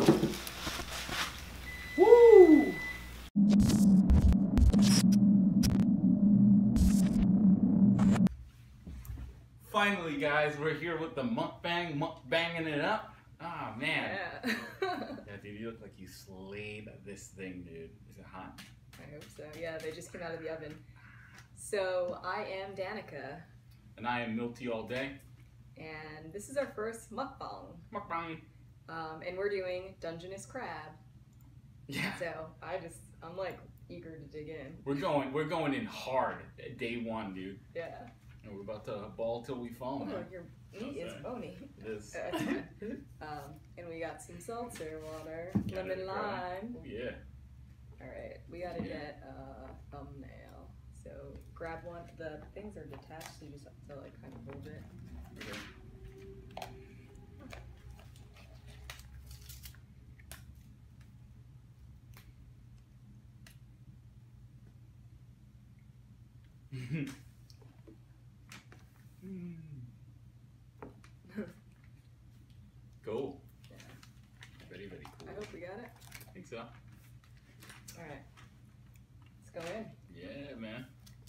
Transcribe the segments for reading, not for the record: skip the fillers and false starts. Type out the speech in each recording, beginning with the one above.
Woo! Finally, guys, we're here with the mukbanging it up. Ah, man. Yeah. Yeah, dude, you look like you slayed this thing, dude. Is it hot? I hope so. Yeah, they just came out of the oven. So I am Danica, And I am Milty all day. and this is our first mukbang. Mukbang. And we're doing Dungeness crab. Yeah. So I'm like eager to dig in. We're going in hard day one, dude. Yeah. And we're about to ball till we fall, Oh, man. your meat is bony. It is. And we got some seltzer water, Got lemon it, bro. lime. Oh, yeah. All right, we gotta get a thumbnail. So grab one. The things are detached, so you just have to like kind of hold it. Okay. Cool. Yeah. Very, very cool. I hope we got it. I think so. All right, let's go in. Yeah, man.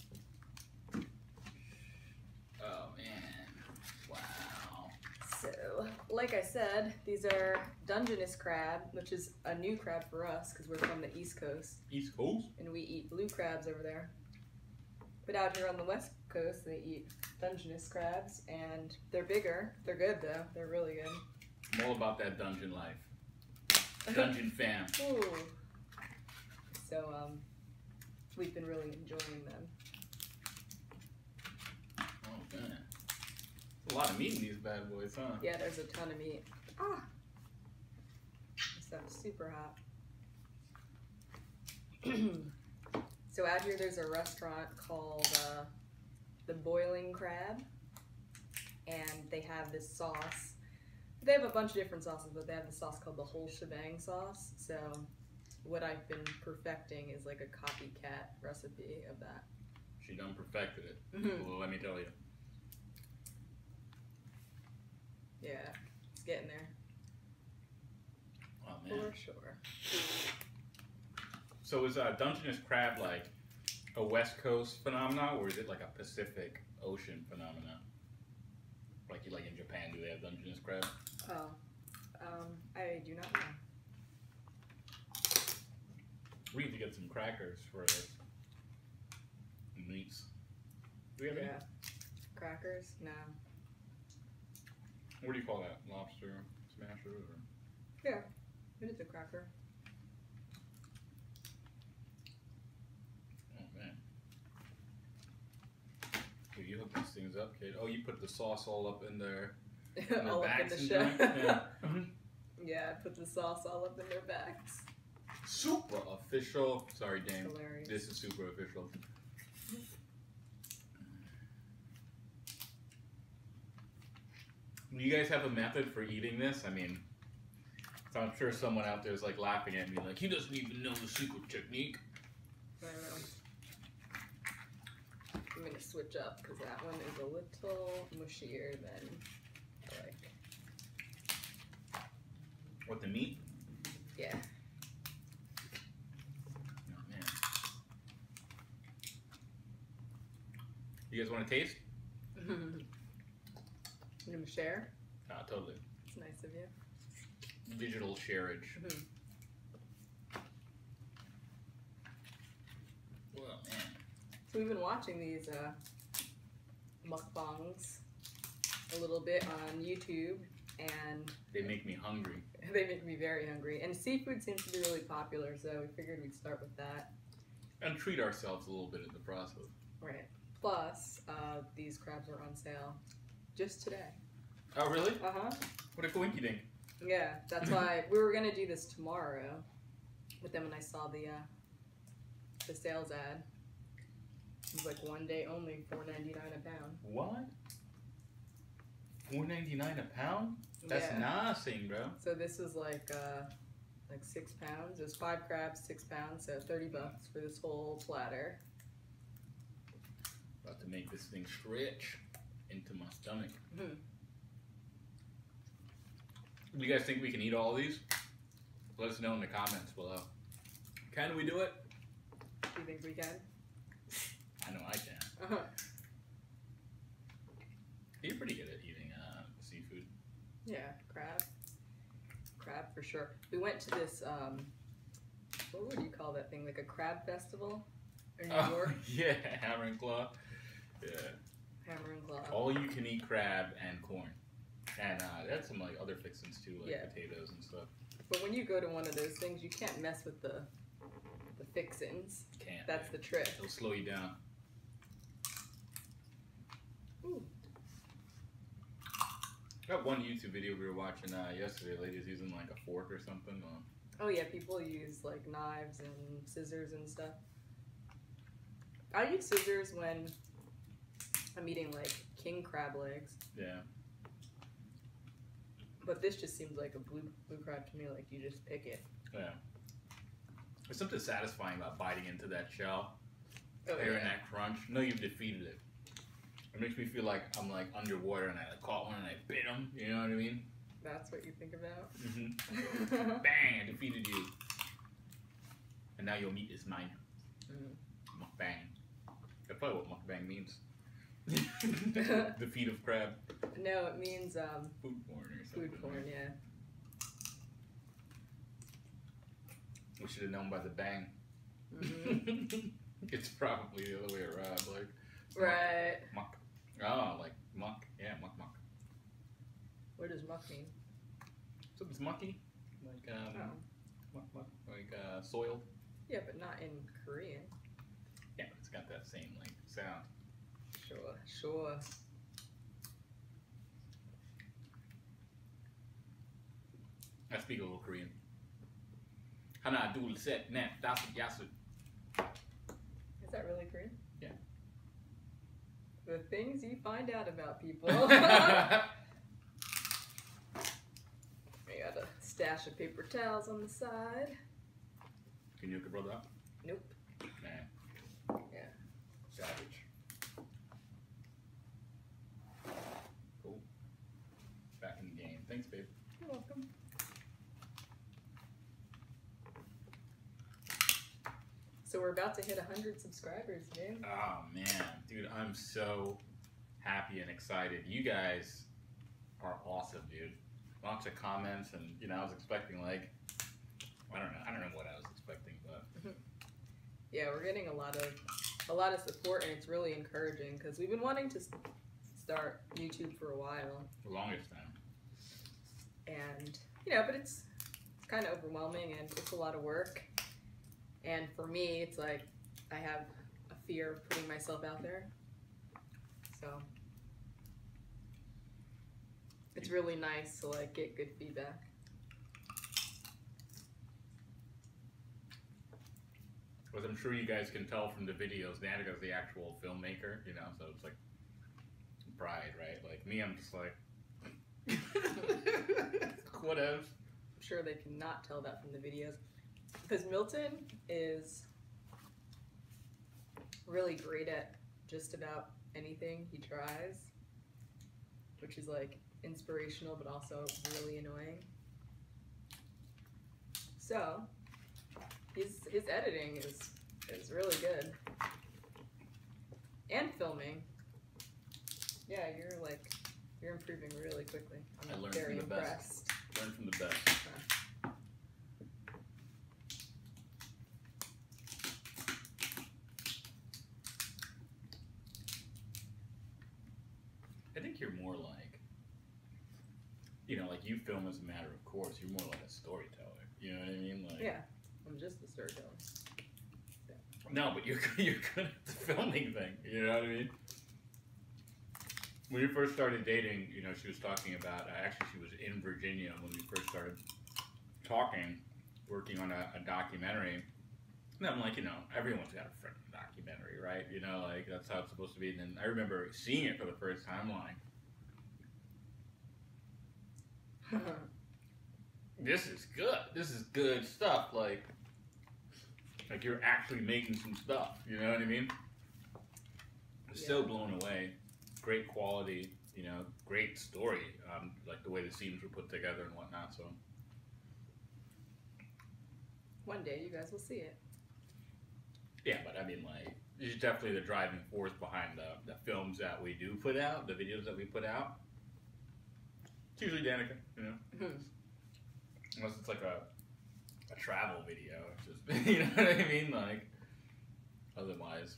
Oh, man. Wow. So, like I said, these are Dungeness crab, which is a new crab for us because we're from the East Coast East Coast? and we eat blue crabs over there. But out here on the West Coast, they eat Dungeness crabs, and they're bigger. They're good though. They're really good. I'm all about that dungeon life. Dungeon fam. Ooh. So, we've been really enjoying them. Oh, man. There's a lot of meat in these bad boys, huh? Yeah, there's a ton of meat. Ah! This stuff's super hot. So out here there's a restaurant called The Boiling Crab, and they have this sauce. They have a bunch of different sauces, but they have the sauce called the whole shebang sauce. So what I've been perfecting is like a copycat recipe of that. She done perfected it. Mhm. Well, let me tell you. Yeah, it's getting there. Oh, man. For sure. So is Dungeness crab like a West Coast phenomenon, or is it like a Pacific Ocean phenomenon? Like in Japan, do they have Dungeness crab? Oh, I do not know. We need to get some crackers for this. Meats. Do we have any? Yeah. Crackers? No. What do you call that? Lobster smasher? Or? Yeah, it is a cracker. Oh, man. Dude, you hook these things up, kid. Oh, you put the sauce all up in there. In All their up in backs the and shell. joint? Yeah. Yeah, I put the sauce all up in their backs. Super official. Sorry, Dame. Hilarious. This is super official. Do you guys have a method for eating this? I mean, so I'm sure someone out there is like laughing at me, like he doesn't even know the secret technique. I don't know. I'm gonna switch up because that one is a little mushier than I like. What, the meat? Yeah. Oh, man. You guys want to taste? You gonna share? Totally. It's nice of you. Digital shareage. Well, man. So we've been watching these mukbangs a little bit on YouTube, and They make me hungry. they make me very hungry. And seafood seems to be really popular, so we figured we'd start with that. And treat ourselves a little bit in the process. Right. Plus, these crabs are on sale just today. Oh, really? Uh-huh. What a coinky dink. Yeah, that's why we were gonna do this tomorrow, but then when I saw the sales ad, it was like one day only, $4.99 a pound. What? $4.99 a pound? That's Yeah. nothing, bro. So this was like 6 pounds. It was 5 crabs, 6 pounds, so $30 for this whole platter. About to make this thing stretch into my stomach. Mm-hmm. Do you guys think we can eat all of these? Let us know in the comments below. Can we do it? Do you think we can? I know I can. Uh-huh. You're pretty good at eating seafood. Yeah, crab. Crab for sure. We went to this, what would you call that thing? Like a crab festival in New York? Yeah, Hammer and Claw. Yeah. Hammer and Claw. All you can eat crab and corn. And they had some like other fixings too, like potatoes and stuff. But when you go to one of those things, you can't mess with the fixins. Can't. That's the trick. It'll slow you down. Ooh. Got one YouTube video we were watching yesterday. Ladies using like a fork or something. Oh yeah, people use like knives and scissors and stuff. I use scissors when I'm eating like king crab legs. Yeah. But this just seems like a blue crab to me. Like you just pick it. Yeah. There's something satisfying about biting into that shell, Oh, hearing that crunch. No, you've defeated it. It makes me feel like I'm like underwater and I caught one and I bit him. You know what I mean? That's what you think about? Mm-hmm. Bang! I defeated you. And now your meat is mine. Mukbang. That's probably what mukbang means. Defeat of crab. No, it means Food porn or something. food porn, yeah. We should have known by the bang. Mm-hmm. It's probably the other way around, like Right. muck. Oh, like muck. Yeah, muck. What does muck mean? Something's mucky, like muck, like soiled. Yeah, but not in Korean. Yeah, it's got that same like sound. Sure. I speak a little Korean. Hana dul set net dasit yasu. Is that really Korean? Yeah. The things you find out about people. I got a stash of paper towels on the side. Can you hook a brother up? Nope. Nah. Yeah. Savage. Cool. Back in the game. Thanks, babe. You're welcome. So we're about to hit 100 subscribers, man. Oh man, dude, I'm so happy and excited. You guys are awesome, dude. Lots of comments, and you know, I was expecting like, I don't know what I was expecting, but Yeah, we're getting a lot of support, and it's really encouraging because we've been wanting to start YouTube for a while, the longest time. and you know, but it's kind of overwhelming and it's a lot of work. And for me, it's like I have a fear of putting myself out there. So it's really nice to like get good feedback. As I'm sure you guys can tell from the videos, Natica's the actual filmmaker, you know, so it's like pride, right? Like me, I'm just like, whatever. I'm sure they cannot tell that from the videos. Because Milton is really great at just about anything he tries, which is like inspirational but also really annoying. So his editing is really good, and filming. Yeah, you're improving really quickly. I I'm learned very from the best. impressed. Learn from the best. I think you're more like, you know, like you film as a matter of course. You're more like a storyteller. You know what I mean? Like, Yeah, I'm just a storyteller. no, but you're good at the filming thing. You know what I mean? When we first started dating, you know, she was talking about. Actually, she was in Virginia when we first started talking, working on a documentary. And I'm like, you know, everyone's got a freaking documentary, right? You know, like that's how it's supposed to be. And then I remember seeing it for the first time, like, this is good. This is good stuff. Like you're actually making some stuff. You know what I mean? I'm so blown away. Great quality. You know, great story. Like the way the scenes were put together and whatnot. So One day you guys will see it. Yeah, but I mean, like, it's definitely the driving force behind the films that we do put out, the videos that we put out. It's usually Danica, you know? Unless it's like a travel video. It's just, you know what I mean? Like, otherwise,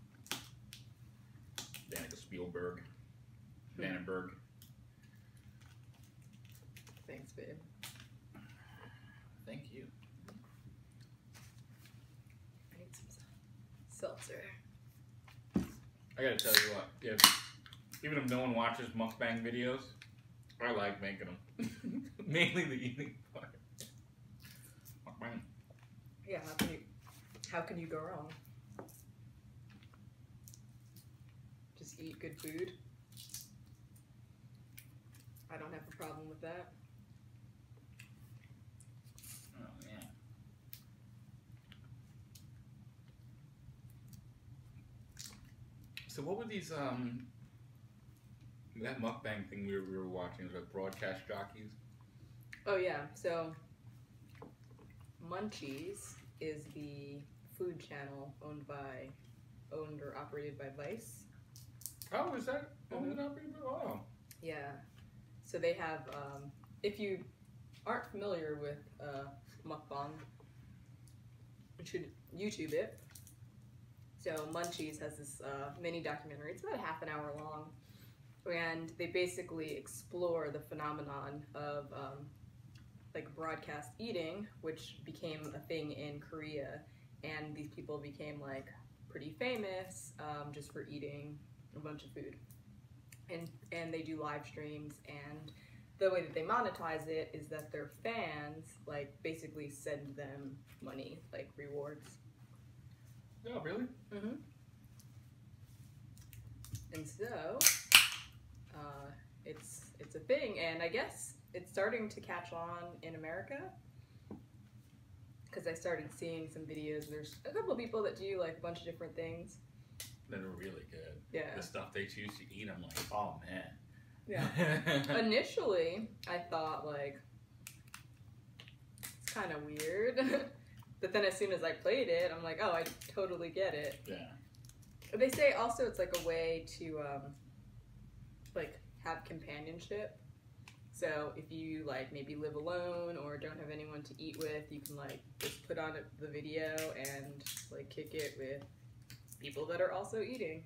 Danica Spielberg. Vandenberg. Thanks, babe. Thank you. I need some seltzer. I gotta tell you what, yeah, even if no one watches mukbang videos, I like making them. Mainly the eating part. Mukbang. Yeah, how can you go wrong? Just eat good food. I don't have a problem with that. Oh, yeah. So what were these, that mukbang thing we were watching, was like broadcast jockeys? Oh yeah, so Munchies is the food channel owned or operated by Vice. Oh, is that owned and operated by? Oh. Yeah. So they have, if you aren't familiar with mukbang, you should YouTube it. So Munchies has this mini documentary. It's about half an hour long, and they basically explore the phenomenon of like broadcast eating, which became a thing in Korea, and these people became like pretty famous just for eating a bunch of food. And they do live streams, and the way that they monetize it is that their fans like basically send them money, like rewards. Oh, really? Mm-hmm. And so it's a thing, and I guess it's starting to catch on in America because I started seeing some videos. There's a couple of people that do like a bunch of different things. That are really good. Yeah. The stuff they choose to eat, I'm like, oh man. Yeah. Initially, I thought like it's kind of weird, but then as soon as I played it, I'm like, oh, I totally get it. Yeah. They say also it's like a way to like have companionship. So if you like maybe live alone or don't have anyone to eat with, you can like just put on the video and like kick it with people that are also eating.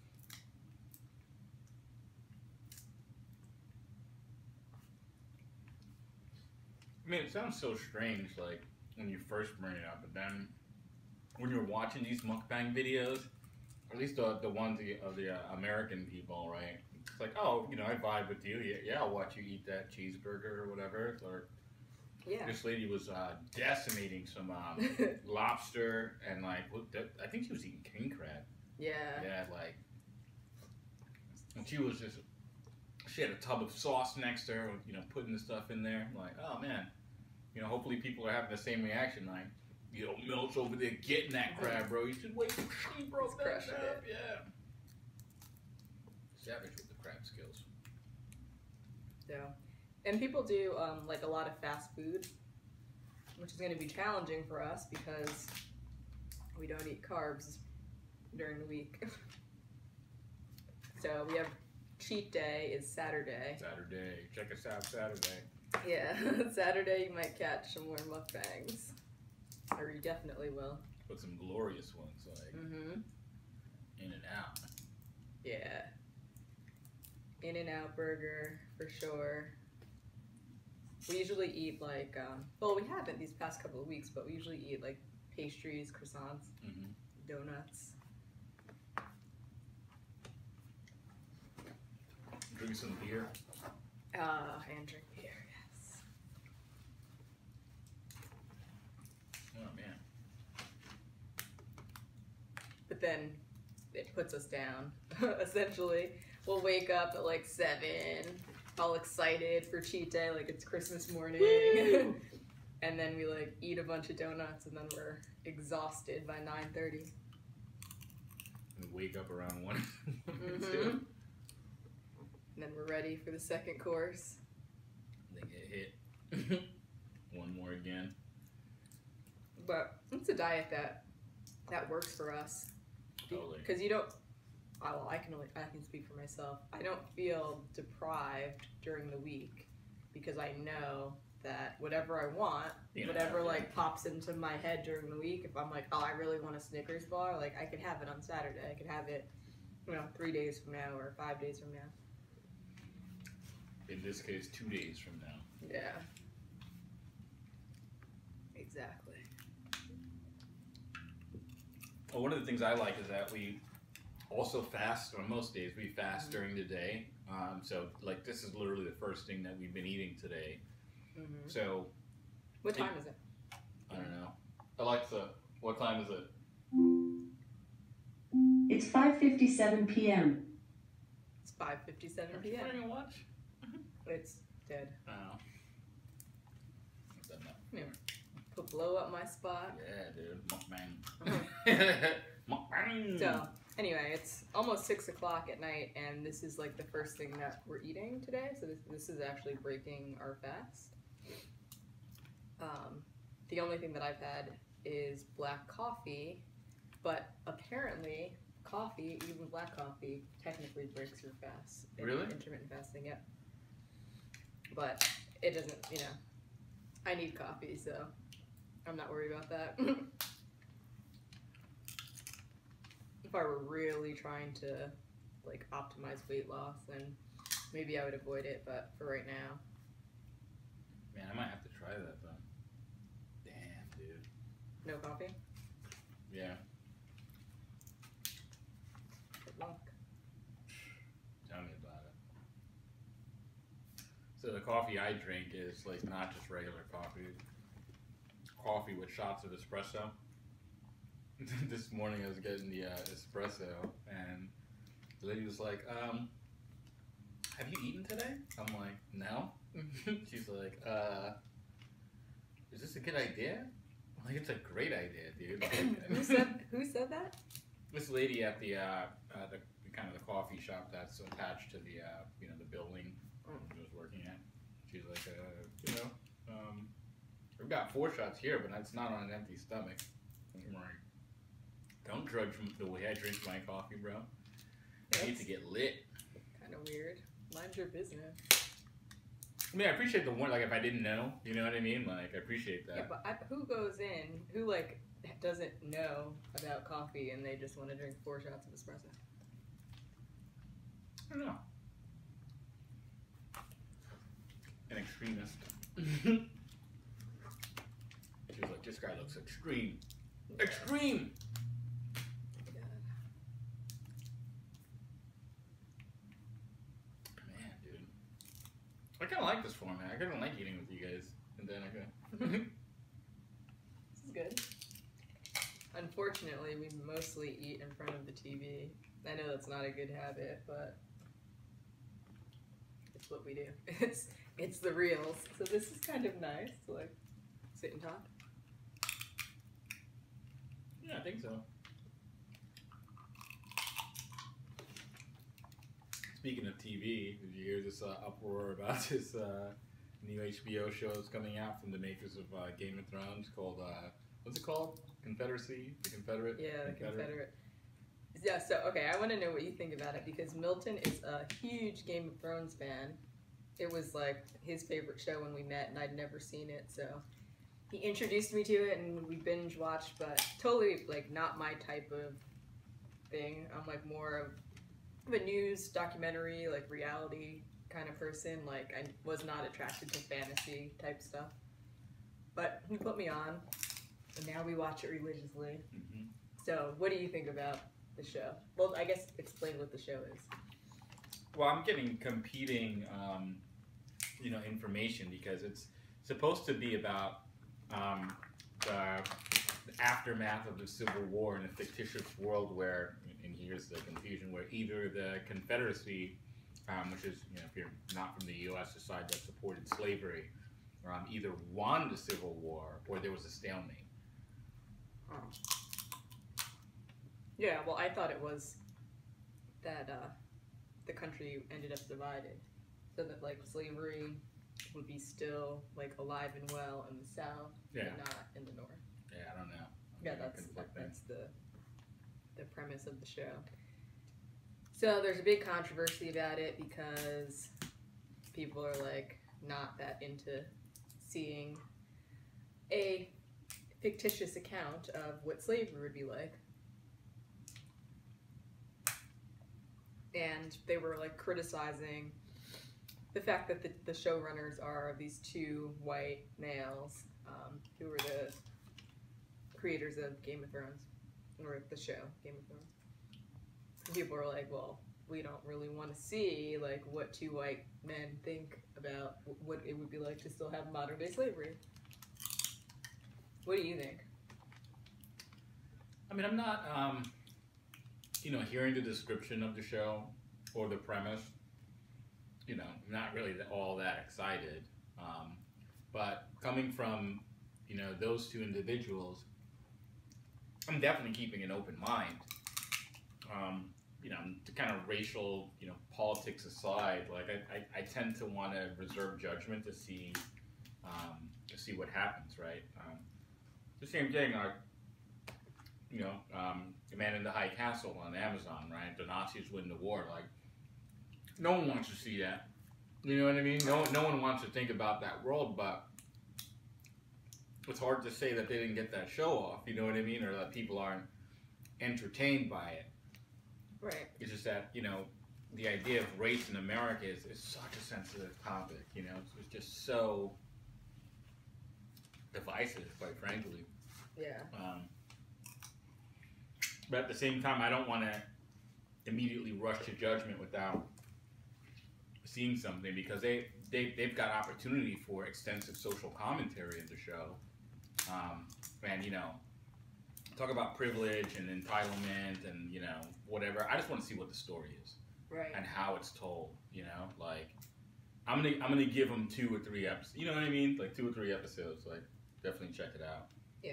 I mean, it sounds so strange, like, when you first bring it up, but then when you're watching these mukbang videos, at least the ones of the American people, right? It's like, oh, you know, I vibe with you. Yeah, I'll watch you eat that cheeseburger or whatever. Or Yeah. this lady was decimating some lobster and, like, I think she was eating king crab. Yeah. Yeah, like, and she was just, she had a tub of sauce next to her, you know, putting the stuff in there. I'm like, oh man, you know, hopefully people are having the same reaction. Like, you know, Milt's over there getting that crab, bro. You should wait. He broke that crushing crab. it. Yeah. Savage with the crab skills. Yeah. And people do like a lot of fast food, which is going to be challenging for us because we don't eat carbs during the week. So we have cheat day is Saturday. Saturday. Check us out Saturday. Yeah, Saturday you might catch some more mukbangs. Or you definitely will. But some glorious ones, like In and Out. Yeah. In-N-Out burger, for sure. We usually eat like, well, we haven't these past couple of weeks, but we usually eat like pastries, croissants, donuts. Drink some beer. And drink beer, yes. Oh man. But then it puts us down, essentially. We'll wake up at like 7, all excited for cheat day, like it's Christmas morning. And then we like eat a bunch of donuts and then we're exhausted by 9:30. And wake up around 1. And then we're ready for the second course. They get hit. One more again. But it's a diet that works for us. Totally. Because you don't. Well, I can speak for myself. I don't feel deprived during the week because I know that whatever I want, whatever like pops into my head during the week, if I'm like, oh, I really want a Snickers bar, like I could have it on Saturday. I could have it, 3 days from now or 5 days from now. In this case, 2 days from now. Yeah. Exactly. Well, one of the things I like is that we also fast on most days. We fast during the day. So, like, this is literally the first thing that we've been eating today. Mm-hmm. So, what time is it? I don't know. Alexa, what time is it? It's 5:57 p.m. It's 5:57 p.m. Are you playing a watch? It's dead. Oh. Yeah. Put blow up my spot. Yeah, dude. Mukbang. Mukbang. So, anyway, it's almost 6 o'clock at night, and this is like the first thing that we're eating today. So this is actually breaking our fast. The only thing that I've had is black coffee, but apparently coffee, even black coffee, technically breaks your fast. Really? Intermittent fasting, yeah. But it doesn't, I need coffee, so I'm not worried about that. If I were really trying to like optimize weight loss, then maybe I would avoid it, but for right now. Man, I might have to try that though. Damn, dude. No coffee? Yeah. Good luck. Tell me about it. So the coffee I drink is like not just regular coffee. Coffee with shots of espresso. This morning I was getting the espresso and the lady was like, have you eaten today? I'm like, no. She's like, is this a good idea? I'm like, it's a great idea, dude. Who said that? This lady at the kind of the coffee shop that's attached to the the building she was working at. She's like, we've got 4 shots here, but it's not on an empty stomach. I'm like, don't judge the way I drink my coffee, bro. I need to get lit. Kind of weird. Mind your business. I mean, I appreciate the one. Like, if I didn't know, you know what I mean? Like, I appreciate that. Yeah, but who goes in? Who like doesn't know about coffee and they just want to drink 4 shots of espresso? I don't know. An extremist. She was like, this guy looks extreme. Yeah. Extreme! Man, dude. I kind of like this format. I kind of like eating with you guys. And then I go. This is good. Unfortunately, we mostly eat in front of the TV. I know that's not a good habit, but it's what we do. It's the reels. So this is kind of nice to like sit and talk. Yeah, I think so. Speaking of TV, did you hear this uproar about this new HBO show that's coming out from the makers of Game of Thrones called, what's it called? Confederacy? The Confederate? Yeah, the Confederate. Yeah, so, okay, I want to know what you think about it because Milton is a huge Game of Thrones fan. It was like his favorite show when we met and I'd never seen it, so he introduced me to it and we binge watched, but totally like not my type of thing. I'm like more of a news documentary, like reality kind of person. Like I was not attracted to fantasy type stuff, but he put me on and now we watch it religiously. Mm-hmm. So what do you think about the show? Well, I guess explain what the show is. Well, I'm getting competing, information because it's supposed to be about the aftermath of the Civil War in a fictitious world where, and here's the confusion, where either the Confederacy, which is, if you're not from the U.S., the side that supported slavery, either won the Civil War or there was a stalemate. Oh. Yeah, well, I thought it was that the country ended up divided, so that like slavery would be still like alive and well in the South, Yeah. but not in the North. Yeah, I don't Yeah, you know, that's conflicting. the premise of the show. So there's a big controversy about it because people are like not that into seeing a fictitious account of what slavery would be like. And they were like criticizing the fact that the showrunners are these two white males who were the creators of Game of Thrones, or the show Game of Thrones. People are like, well, we don't really want to see like what two white men think about what it would be like to still have modern day slavery. What do you think? I mean, I'm not, you know, hearing the description of the show or the premise, you know, not really all that excited. But coming from, you know, those two individuals, I'm definitely keeping an open mind. You know, to kind of racial, you know, politics aside, like I tend to want to reserve judgment to see what happens, right? The same thing, you know, The Man in the High Castle on Amazon, right? The Nazis win the war. Like, no one wants to see that. You know what I mean? No one wants to think about that world, but it's hard to say that they didn't get that show off. You know what I mean? Or that people aren't entertained by it. Right. It's just that, you know, the idea of race in America is such a sensitive topic. You know, it's just so divisive, quite frankly. Yeah. But at the same time, I don't want to immediately rush to judgment without seeing something, because they've got opportunity for extensive social commentary in the show, and you know, talk about privilege and entitlement and, you know, whatever. I just want to see what the story is, Right. and how it's told. You know, like I'm gonna give them 2 or 3 episodes. You know what I mean? Like 2 or 3 episodes. Like, definitely check it out. Yeah.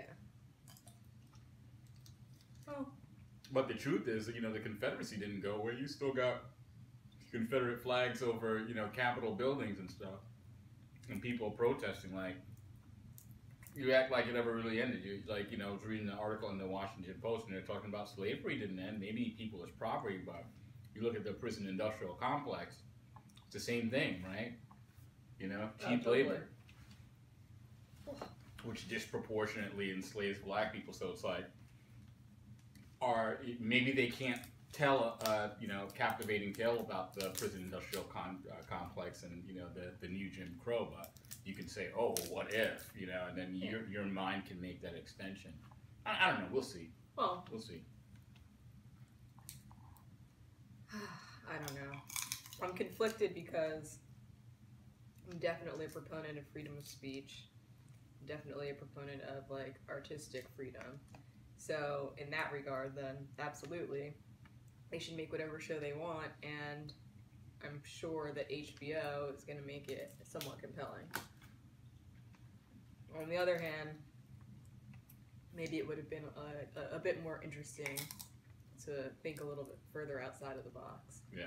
Oh. But the truth is, you know, the Confederacy didn't go away. You still got Confederate flags over, you know, Capitol buildings and stuff, and people protesting. Like, you act like it ever really ended. You, like, you know, I was reading an article in the Washington Post, and they're talking about slavery didn't end. Maybe people as property, but you look at the prison industrial complex, it's the same thing, right? You know, cheap totally. labor, which disproportionately enslaves black people. So it's like, maybe they can't tell you know, captivating tale about the prison industrial complex and, you know, the new Jim Crow, but you can say, oh, well, what if, you know, and then your mind can make that extension. I don't know. We'll see. Well, We'll see. I don't know. I'm conflicted because I'm definitely a proponent of freedom of speech. Definitely a proponent of like artistic freedom. So in that regard, then absolutely, they should make whatever show they want, and I'm sure that HBO is going to make it somewhat compelling. On the other hand, maybe it would have been a bit more interesting to think a little bit further outside of the box. Yeah.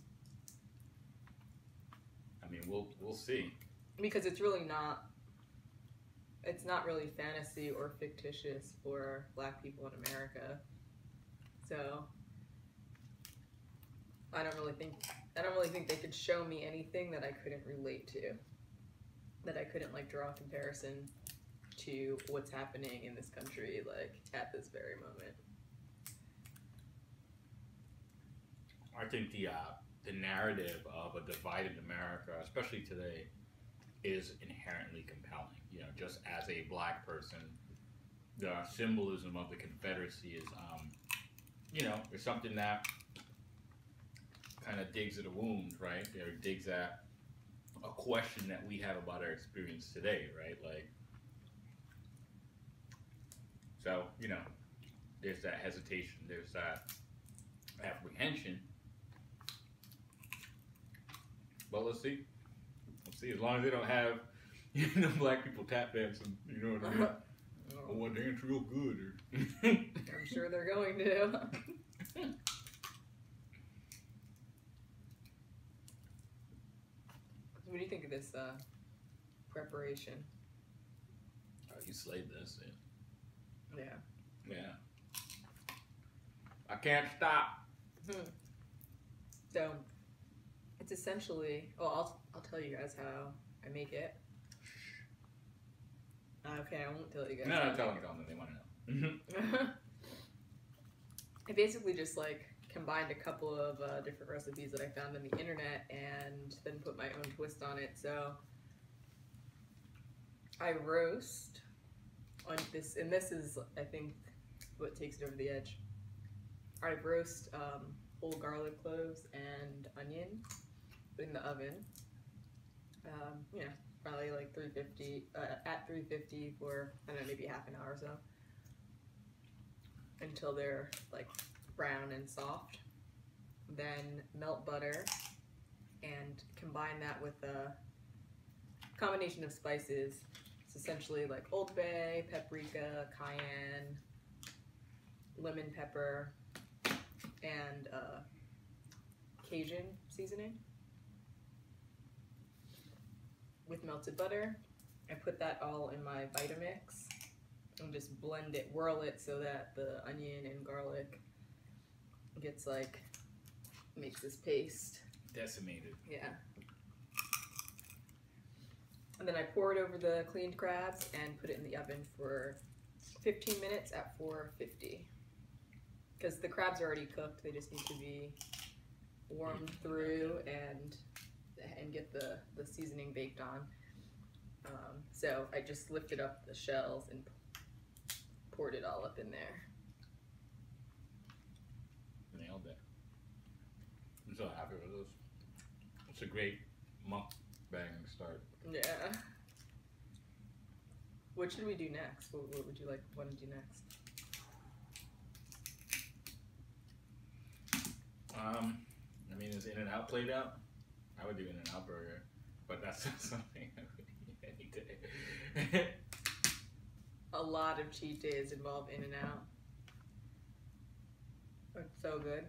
I mean, we'll see. Because it's really not. It's not really fantasy or fictitious for black people in America. So I don't really think they could show me anything that I couldn't relate to. That I couldn't like draw a comparison to what's happening in this country like at this very moment. I think the narrative of a divided America, especially today, is inherently compelling. You know, just as a black person, the symbolism of the Confederacy is, you know, it's something that kind of digs at a wound, right? Or digs at a question that we have about our experience today, right? Like, so, you know, there's that hesitation, there's that apprehension. But let's see. Let's see. As long as they don't have, you know, black people tap dancing, you know what I mean? Oh, well, dance real good. Or I'm sure they're going to. What do you think of this preparation? Oh, you slayed this. Yeah. Yeah. I can't stop. So it's essentially. Well, I'll tell you guys how I make it. Okay, I won't tell you guys. No, how no, I tell make them. They want to know. I basically just like combined a couple of different recipes that I found on the internet and then put my own twist on it. So I roast on this, and this is, I think, what takes it over the edge. I roast whole garlic cloves and onion in the oven. You know, probably like 350 at 350 for, I don't know, maybe half an hour or so, until they're like brown and soft. Then melt butter and combine that with a combination of spices. It's essentially like Old Bay, paprika, cayenne, lemon pepper, and Cajun seasoning with melted butter. I put that all in my Vitamix and just blend it, whirl it so that the onion and garlic gets like, makes this paste. Decimated. Yeah. And then I pour it over the cleaned crabs and put it in the oven for 15 minutes at 450. Because the crabs are already cooked, they just need to be warmed through and get the seasoning baked on. So I just lifted up the shells and poured it all up in there. Nailed it. I'm so happy with this. It's a great mukbang start. Yeah. What should we do next? What would you like want to do next? I mean, is In-N-Out played out? I would do In-N-Out burger, but that's not something I would eat any day. A lot of cheat days involve In-N-Out. It's so good.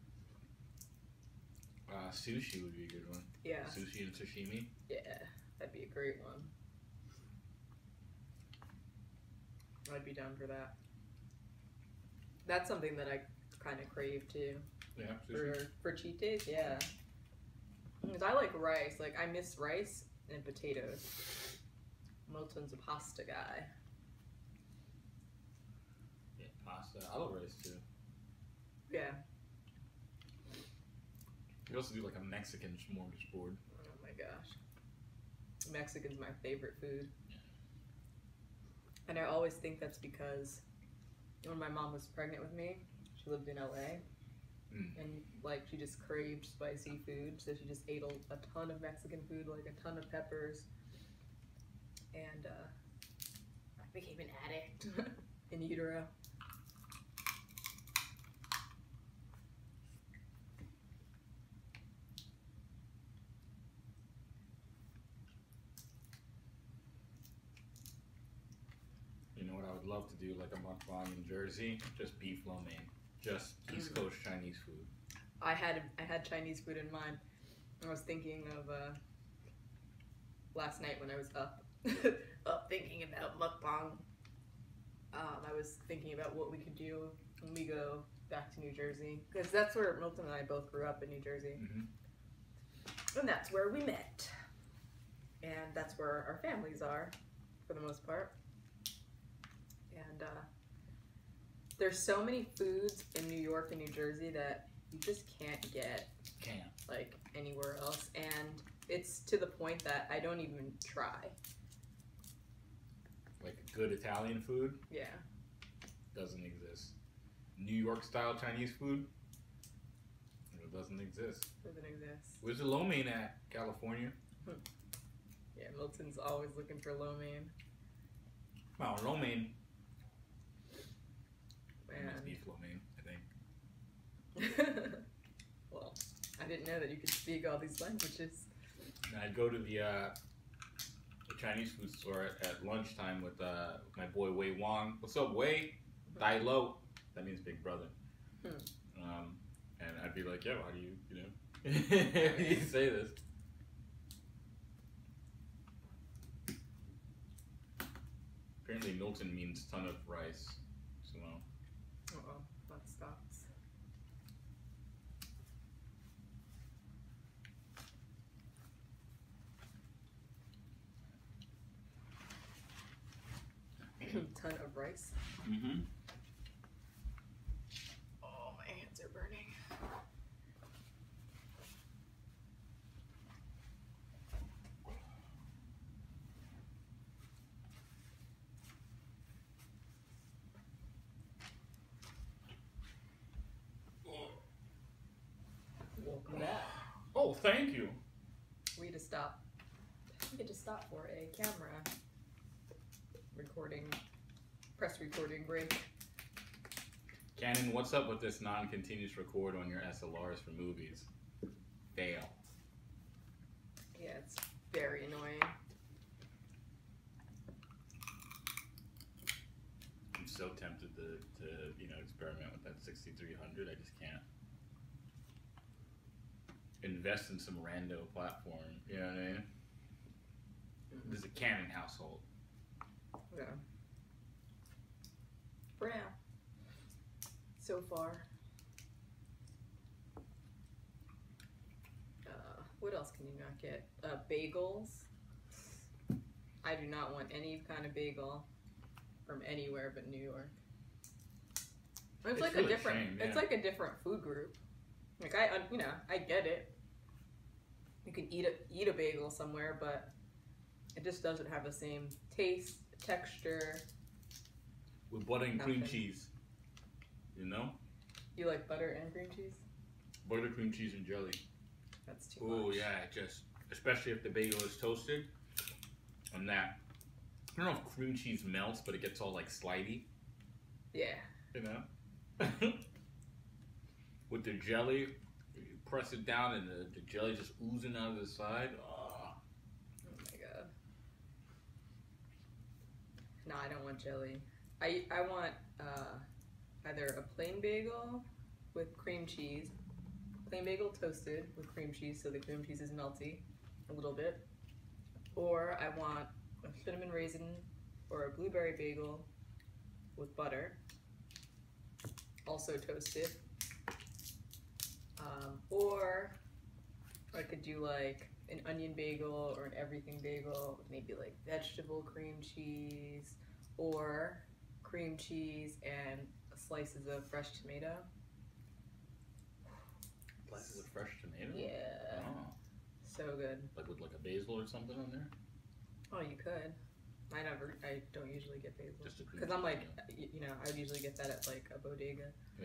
Sushi would be a good one. Yeah. Sushi and sashimi. Yeah, that'd be a great one. I'd be down for that. That's something that I kind of crave too. Yeah, sushi. For cheat days, yeah. Because I like rice. Like, I miss rice and potatoes. Milton's a pasta guy. Yeah, pasta. I love rice too. Yeah. You also do like a Mexican smorgasbord. Oh my gosh. Mexican's my favorite food. And I always think that's because when my mom was pregnant with me, she lived in LA. And like she just craved spicy food, so she just ate a ton of Mexican food, like a ton of peppers. And I became an addict in utero. You know what I would love to do, like a mukbang in Jersey? Just beef lo mein. Just East Coast Chinese food. I had Chinese food in mind. I was thinking of last night when I was up thinking about mukbang. I was thinking about what we could do when we go back to New Jersey, because that's where Milton and I both grew up, in New Jersey. And that's where we met, and that's where our families are for the most part. And there's so many foods in New York and New Jersey that you just can't get like anywhere else, and it's to the point that I don't even try. Like good Italian food? Yeah. Doesn't exist. New York style Chinese food? It doesn't exist. Doesn't exist. Where's the lo mein at? California? Yeah, Milton's always looking for lo mein. Wow, lo mein. And Beef lo mein, I think. well, I didn't know that you could speak all these languages. And I'd go to the Chinese food store at lunchtime with my boy Wei Wong. What's up, Wei? Dai Lo. That means big brother. And I'd be like, yo, how do you say this? Apparently Milton means ton of rice. So, Uh-oh, that stops. Ton of rice. mm-hmm. Oh, my hands are burning. Welcome back. Oh, thank you. We had to stop. We had to stop for a camera recording, press recording break. Canon, what's up with this non-continuous record on your SLRs for movies? Fail. Yeah, it's very annoying. I'm so tempted to experiment with that 6300. I just can't. Invest in some rando platform. You know what I mean? This is a Canon household. Yeah. For now. So far. What else can you not get? Bagels. I do not want any kind of bagel from anywhere but New York. It's like really a different. shame, It's yeah. like a different food group. Like I get it. You can eat a bagel somewhere, but it just doesn't have the same taste, texture. With butter and cream Nothing. cheese. You know? You like butter and cream cheese? Butter, cream cheese, and jelly. That's too Oh much. yeah, just especially if the bagel is toasted. And that, I don't know if cream cheese melts, but it gets all like slidey. Yeah. You know? With the jelly, you press it down and the jelly just oozing out of the side. Oh. Oh my god. No, I don't want jelly. I want either a plain bagel with cream cheese, plain bagel toasted with cream cheese so the cream cheese is melty a little bit, or I want a cinnamon raisin or a blueberry bagel with butter, also toasted, or I could do like an onion bagel or an everything bagel with maybe like vegetable cream cheese or cream cheese and slices of fresh tomato. Slices of fresh tomato? Yeah. Oh. So good. Like with like a basil or something on there? Oh, you could. I don't usually get basil. Just a cream Because I'm cheese, like, I would usually get that at like a bodega. Yeah.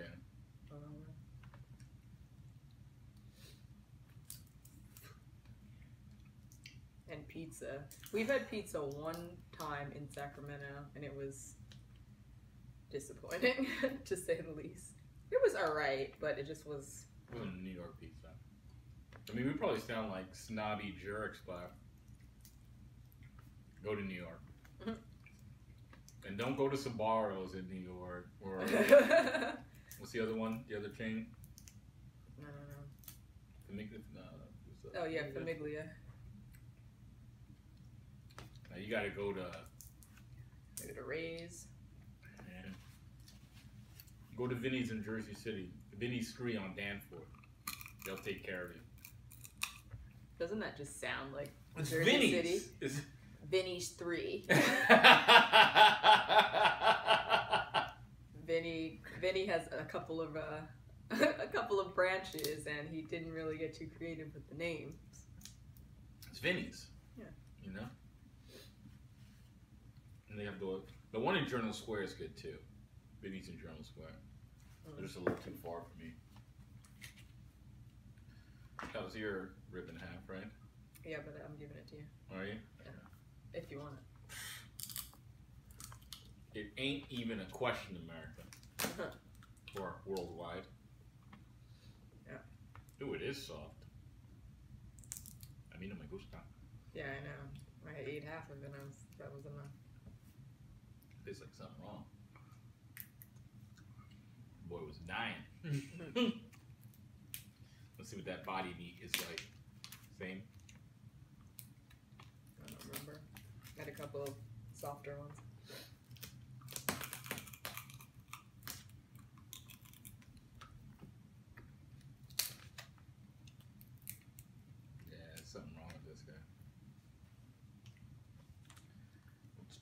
And pizza. We've had pizza one time in Sacramento, and it was disappointing, to say the least. It was alright, but it just was. It wasn't New York pizza. I mean, we probably sound like snobby jerks, but go to New York. Mhm. And don't go to Sbarro's in New York. Or what's the other one? The other chain? I don't know. Famiglia? Oh yeah, Famiglia. Now you gotta go to Maybe to Ray's. go to Vinny's in Jersey City. Vinny's 3 on Danforth. They'll take care of you. Doesn't that just sound like It's Jersey Vinny's. City? It's... Vinny's 3. Vinny has a couple of branches, and he didn't really get too creative with the names. It's Vinny's. Yeah. You know? And they have the one in Journal Square is good too. Vinny's in Journal Square. They're just a little too far for me. That was your rib and a half, right? Yeah, but I'm giving it to you. Are you? If you want It ain't even a question, America. it. Or worldwide. Yeah. Ooh, it is soft. I mean, me gusta. Yeah, I know. I ate half of it, and that was enough. Tastes like something wrong. Boy was dying. Let's see what that body meat is like. Same? I don't remember. I had a couple of softer ones.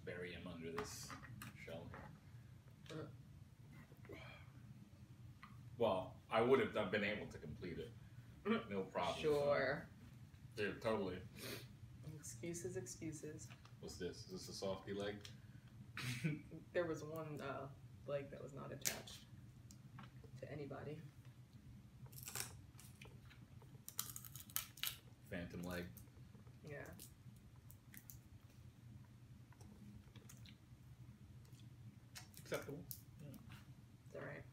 just bury him under this shell here. Well, I would have been able to complete it. No problem. Sure. Dude, totally. Excuses, excuses. What's this? Is this a softy leg? There was one leg that was not attached to anybody. Phantom leg. Yeah. Acceptable. It's alright.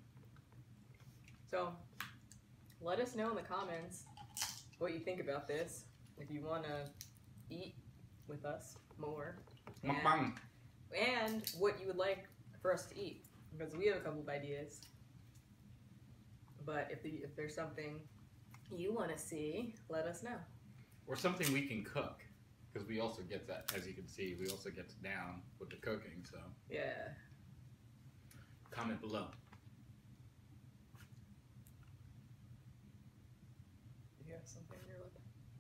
So, let us know in the comments what you think about this. If you want to eat with us more. Mukbang. And what you would like for us to eat. Because we have a couple of ideas. But if there's something you want to see, let us know. Or something we can cook. Because we also get that, as you can see, we also get down with the cooking, so. Yeah. Comment below. You have something in your lip?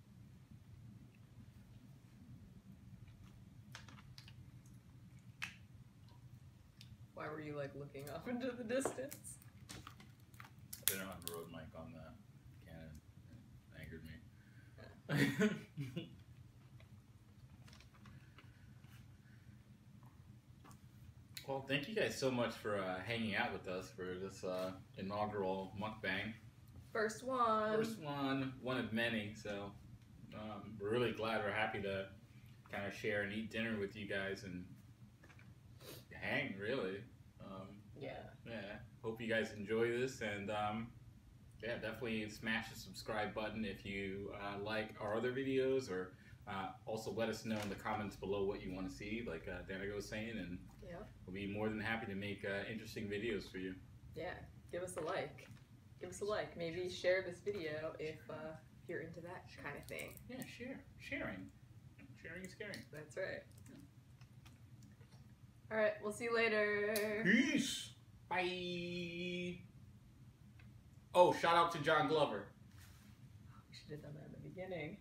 Why were you like looking off into the distance? They don't have a Rode mic on the Canon. It angered me. Well, thank you guys so much for hanging out with us for this inaugural mukbang. First one. First one of many. So we're really glad. We're happy to kind of share and eat dinner with you guys and hang. Really. Yeah. Hope you guys enjoy this, and yeah, definitely smash the subscribe button if you like our other videos, or also let us know in the comments below what you want to see, like Danica was saying, and Yeah. we'll be more than happy to make interesting videos for you. Yeah. Give us a like. Give us a like. Maybe share this video if you're into that kind of thing. Yeah, sharing is caring. That's right. All right. We'll see you later. Peace. Bye. Oh, shout out to John Glover. We should have done that in the beginning.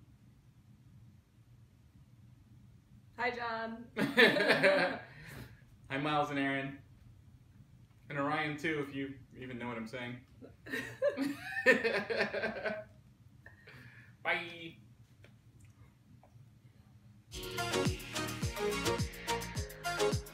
Hi, John. Hi, Miles and Aaron. And Orion, too, if you even know what I'm saying. Bye.